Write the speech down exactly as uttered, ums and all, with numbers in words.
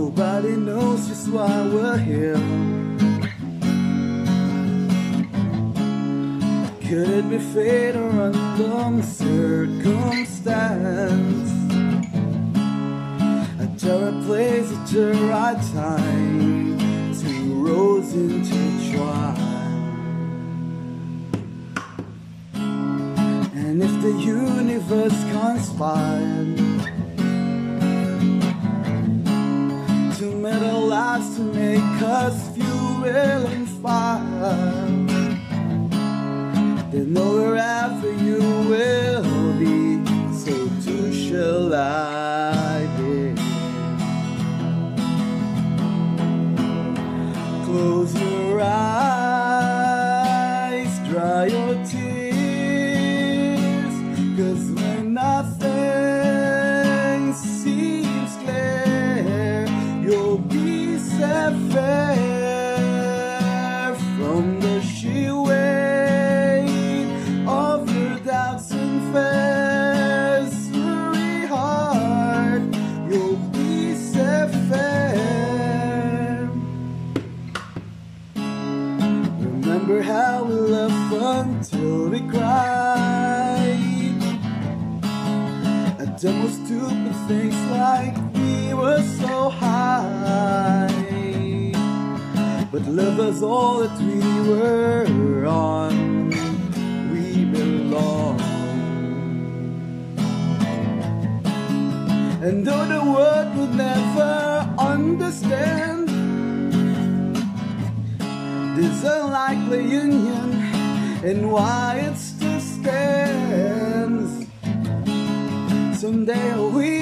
Nobody knows just why we're here. Could it be fate or random circumstance? At the right place at the right time, two roads intertwine. And if the universe conspired to meet our lives to make us fuel and fire, then know wherever you will be, so too shall I be. Close your eyes, dry your tears, 'cause when nothing seems clear, you'll be set fair from the sheer weight of your doubts and fears. Worry hard, you'll be set fair. Remember how we laughed until we cried at the most stupid things, like we were so high. But love is all that we were on. We belong. And though the world would never understand this unlikely union and why it still stands, someday we